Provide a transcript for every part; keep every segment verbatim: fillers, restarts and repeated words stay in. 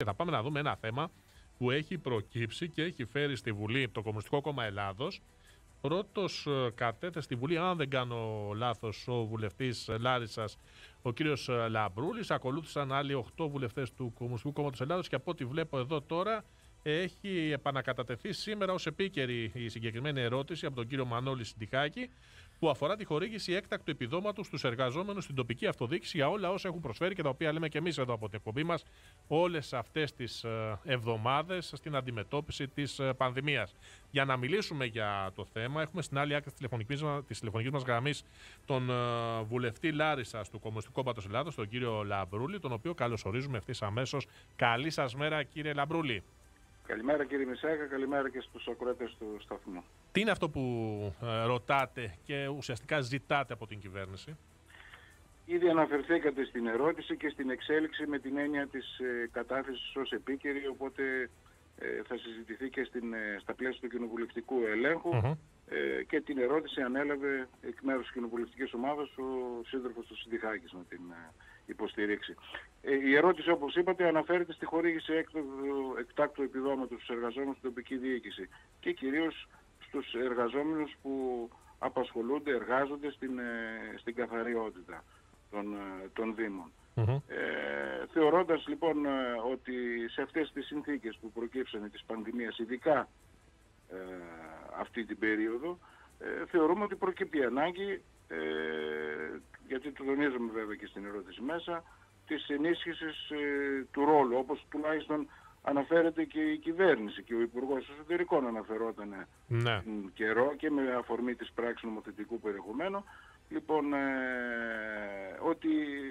Και θα πάμε να δούμε ένα θέμα που έχει προκύψει και έχει φέρει στη Βουλή το Κομμουνιστικό Κόμμα Ελλάδος. Πρώτος κατέθεσε στη Βουλή, αν δεν κάνω λάθος, ο βουλευτής Λάρισσας, ο κύριος Λαμπρούλης. Ακολούθησαν άλλοι οκτώ βουλευτές του Κομμουνιστικού Κόμματος Ελλάδος και από ό,τι βλέπω εδώ τώρα έχει επανακατατεθεί σήμερα ως επίκαιρη η συγκεκριμένη ερώτηση από τον κύριο Μανώλη Συντιχάκη, που αφορά τη χορήγηση έκτακτου επιδόματος στους εργαζόμενους στην τοπική αυτοδιοίκηση για όλα όσα έχουν προσφέρει και τα οποία λέμε και εμείς εδώ από την εκπομπή μας όλες αυτές τις εβδομάδες στην αντιμετώπιση της πανδημίας. Για να μιλήσουμε για το θέμα, έχουμε στην άλλη άκρη της τηλεφωνικής, της τηλεφωνικής μας γραμμής τον βουλευτή Λάρισσας του Κομμουνιστικού Κόμματος Ελλάδος, τον κύριο Λαμπρούλη, τον οποίο καλωσορίζουμε ευθύς αμέσως. Καλή σας μέρα, κύριε Λαμπρούλη. Καλημέρα κύριε Μισάκα, καλημέρα και στους ακροατές του σταθμού. Τι είναι αυτό που ε, ρωτάτε και ουσιαστικά ζητάτε από την κυβέρνηση? Ήδη αναφερθήκατε στην ερώτηση και στην εξέλιξη με την έννοια της ε, κατάθεσης ως επίκαιρη, οπότε ε, θα συζητηθεί και στην, ε, στα πλαίσια του κοινοβουλευτικού ελέγχου uh-huh. ε, και την ερώτηση ανέλαβε εκ μέρους της κοινοβουλευτικής ομάδας ο σύντροφος του Συντιχάκης με την ε, υποστήριξη. Ε, η ερώτηση, όπως είπατε, αναφέρεται στη χορήγηση έκτακτου, εκτάκτου επιδόματος στους εργαζόμενους στην τοπική διοίκηση και κυρίως στους εργαζόμενους που απασχολούνται, εργάζονται στην, στην καθαριότητα των, των Δήμων. Mm-hmm. Ε, θεωρώντας λοιπόν ότι σε αυτές τις συνθήκες που προκύψανε της πανδημίας, ειδικά ε, αυτή την περίοδο, ε, θεωρούμε ότι προκύπτει ανάγκη, ε, γιατί το τονίζουμε βέβαια και στην ερώτηση μέσα, της ενίσχυσης ε, του ρόλου, όπως τουλάχιστον αναφέρεται και η κυβέρνηση και ο Υπουργός Εσωτερικών αναφερόταν ναι. καιρό και με αφορμή της πράξης νομοθετικού περιεχομένου. Λοιπόν, ε, ότι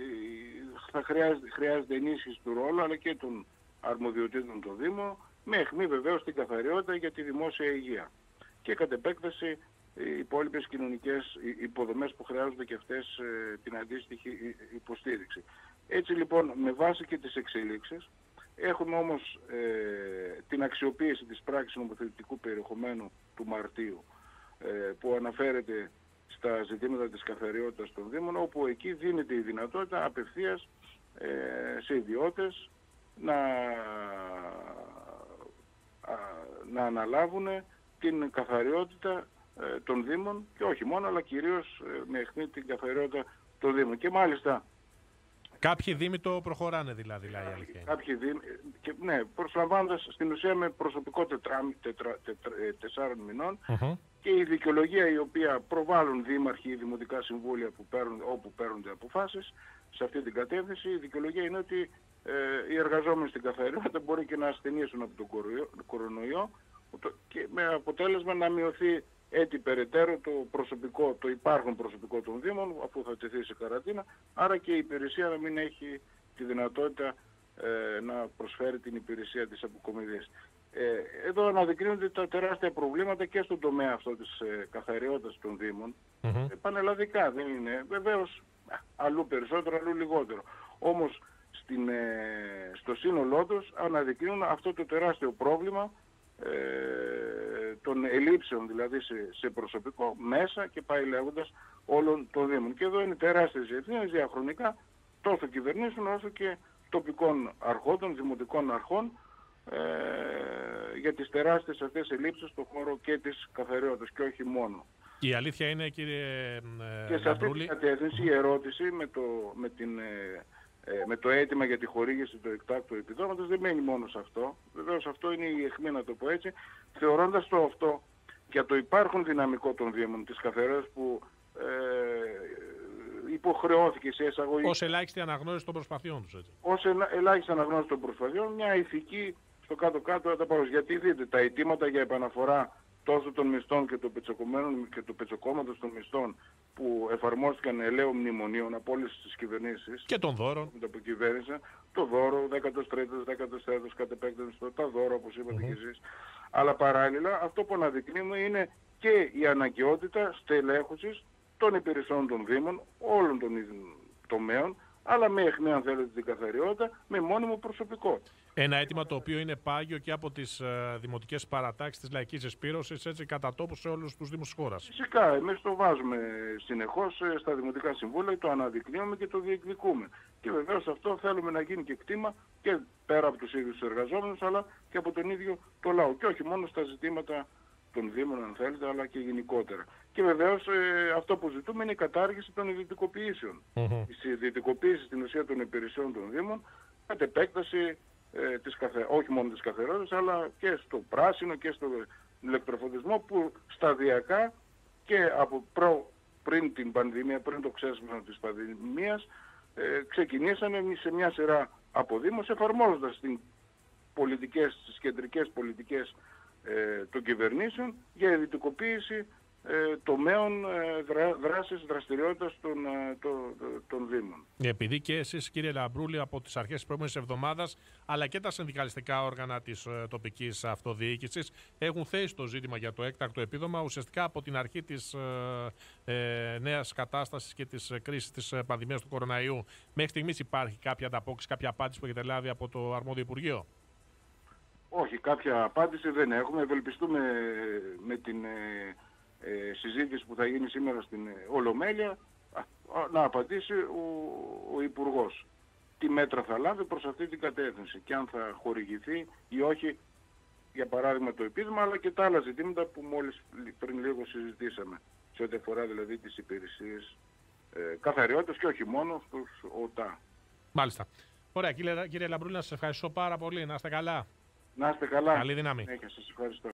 θα χρειάζεται, χρειάζεται ενίσχυση του ρόλου αλλά και των αρμοδιοτήτων των Δήμων, με αιχμή βεβαίως την καθαριότητα για τη δημόσια υγεία. Και κατ' επέκταση οι υπόλοιπες κοινωνικές υποδομές που χρειάζονται και αυτές ε, την αντίστοιχη υποστήριξη. Έτσι λοιπόν, με βάση και τις εξελίξεις, έχουμε όμως ε, την αξιοποίηση της πράξης νομοθετικού περιεχομένου του Μαρτίου ε, που αναφέρεται στα ζητήματα της καθαριότητας των Δήμων, όπου εκεί δίνεται η δυνατότητα απευθείας ε, σε ιδιώτες να, α, να αναλάβουν την καθαριότητα ε, των Δήμων και όχι μόνο, αλλά κυρίως ε, με αιχμή την καθαριότητα των Δήμων. Και μάλιστα κάποιοι Δήμοι το προχωράνε δηλαδή, δηλαδή η αλήθεια. Κάποιοι Δήμοι, και, ναι, προσλαμβάνοντας στην ουσία με προσωπικό τετρά, τετρά, τετρά, τεσσάρων μηνών uh-huh. και η δικαιολογία η οποία προβάλλουν δήμαρχοι ή δημοτικά συμβούλια που παίρνουν, όπου παίρνονται αποφάσεις σε αυτή την κατεύθυνση, η δικαιολογία είναι ότι ε, οι εργαζόμενοι στην καθαριότητα μπορεί και να ασθενήσουν από τον κορονοϊό και με αποτέλεσμα να μειωθεί έτσι περαιτέρω το προσωπικό, το υπάρχον προσωπικό των Δήμων, αφού θα τεθεί σε καραντίνα, άρα και η υπηρεσία να μην έχει τη δυνατότητα ε, να προσφέρει την υπηρεσία της αποκομιδής. Ε, εδώ αναδεικνύονται τα τεράστια προβλήματα και στον τομέα αυτό της ε, καθαριότητας των Δήμων. Mm-hmm. Ε, πανελλαδικά δεν είναι, βεβαίως αλλού περισσότερο, αλλού λιγότερο. Όμως στην, ε, στο σύνολό τους αναδεικνύουν αυτό το τεράστιο πρόβλημα Ε, των ελλείψεων δηλαδή σε, σε προσωπικό μέσα και πάει λέγοντας όλων των Δήμων. Και εδώ είναι τεράστιες ευθύνες διαχρονικά τόσο κυβερνήσεων όσο και τοπικών αρχόντων, δημοτικών αρχών ε, για τις τεράστιες αυτές ελλείψεις στον χώρο και της καθαριότητας και όχι μόνο. Η αλήθεια είναι, κύριε Και σε αυτή την κατεύθυνση η ερώτηση με, το, με την Ε, με το αίτημα για τη χορήγηση του εκτάκτου επιδόματος δεν μένει μόνο σε αυτό. Βεβαίως αυτό είναι η αιχμή, να το πω έτσι, θεωρώντας το αυτό για το υπάρχον δυναμικό των Δήμων της καθαριότητας που ε, υποχρεώθηκε σε εισαγωγή ως ελάχιστη αναγνώριση των προσπαθειών τους, έτσι. Ως ελα, ελάχιστη αναγνώριση των προσπαθειών, μια ηθική στο κάτω-κάτω τα παρουσιάζει. Γιατί δείτε, τα αιτήματα για επαναφορά τόσο των μισθών και των πετσοκομμένων και του πετσοκόμματος των μισθών που εφαρμόστηκαν ελαίων μνημονίων από όλες τις κυβερνήσεις και των δώρων που κυβέρνησαν, το δώρο, δέκατος τρίτος, δέκατος τέταρτος κατ' επέκταση, τα δώρα όπως είπατε mm-hmm. και εσείς. Αλλά παράλληλα αυτό που αναδεικνύουμε είναι και η αναγκαιότητα στελέχωσης των υπηρεσιών των Δήμων, όλων των τομέων, αλλά με αιχμή αν θέλετε την καθαριότητα, με μόνιμο προσωπικό. Ένα αίτημα το οποίο είναι πάγιο και από τις ε, δημοτικές παρατάξεις της λαϊκής εισπύρωσης, έτσι κατά τόπου σε όλους τους δήμους της χώρας. Φυσικά, εμείς το βάζουμε συνεχώς ε, στα Δημοτικά Συμβούλια, το αναδεικνύουμε και το διεκδικούμε. Και βεβαίως αυτό θέλουμε να γίνει και κτήμα και πέρα από τους ίδιους τους εργαζόμενους, αλλά και από τον ίδιο το λαό. Και όχι μόνο στα ζητήματα των Δήμων, αν θέλετε, αλλά και γενικότερα. Και βεβαίως ε, αυτό που ζητούμε είναι η κατάργηση των ιδιωτικοποιήσεων. Mm-hmm. Η ιδιωτικοποίηση στην ουσία των υπηρεσιών των Δήμων, κατ' επέκταση ε, της καθε... όχι μόνο της καθαρότητας, αλλά και στο πράσινο και στο ηλεκτροφωτισμό, που σταδιακά και από προ... πριν την πανδημία, πριν το ξέσπασμα της πανδημίας, ε, ξεκινήσανε σε μια σειρά από Δήμους, εφαρμόζοντας τις πολιτικές, τις κεντρικές πολιτικές ε, των κυβερνήσεων για ιδιωτικοποίηση ε, τομέων ε, δρα, δράσης, δραστηριότητας των, ε, το, το, των Δήμων. Επειδή και εσείς, κύριε Λαμπρούλη, από τις αρχές της προηγούμενης εβδομάδας, αλλά και τα συνδικαλιστικά όργανα της ε, τοπικής αυτοδιοίκησης έχουν θέσει το ζήτημα για το έκτακτο επίδομα, ουσιαστικά από την αρχή της ε, ε, νέας κατάστασης και της ε, κρίσης της ε, πανδημίας του κοροναϊού, μέχρι στιγμής υπάρχει κάποια ανταπόκριση, κάποια απάντηση που έχετε λάβει από το αρμόδιο Υπουργείο? Όχι, κάποια απάντηση δεν έχουμε. Ευελπιστούμε με την ε, ε, συζήτηση που θα γίνει σήμερα στην ε, Ολομέλεια α, α, να απαντήσει ο, ο Υπουργός τι μέτρα θα λάβει προς αυτή την κατεύθυνση και αν θα χορηγηθεί ή όχι, για παράδειγμα, το επίδομα, αλλά και τα άλλα ζητήματα που μόλις πριν λίγο συζητήσαμε, σε ό,τι αφορά δηλαδή τις υπηρεσίες ε, καθαριότητας και όχι μόνο στους ΟΤΑ. Μάλιστα. Ωραία, κύριε, κύριε Λαμπρούλη, να σας ευχαριστώ πάρα πολύ. Να είστε καλά. Να είστε καλά. Καλή δύναμη. Ναι, και σας ευχαριστώ.